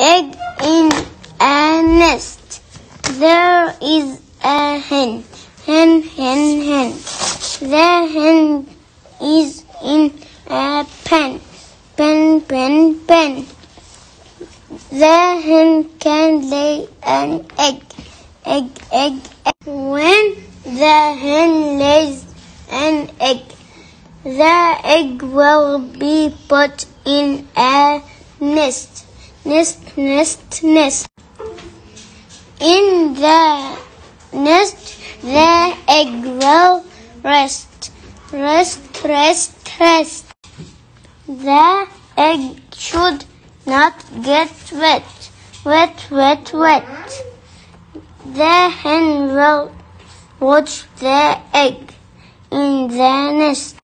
egg in a nest. There is a hen. Hen, hen, hen. The hen is in a pen. Pen, pen, pen. The hen can lay an egg. Egg, egg, egg. When the hen lays an egg, the egg will be put in a nest. Nest, nest, nest. In the nest, the egg will rest. Rest, rest, rest. The egg should not get wet. Wet, wet, wet. The hen will watch the egg in the nest.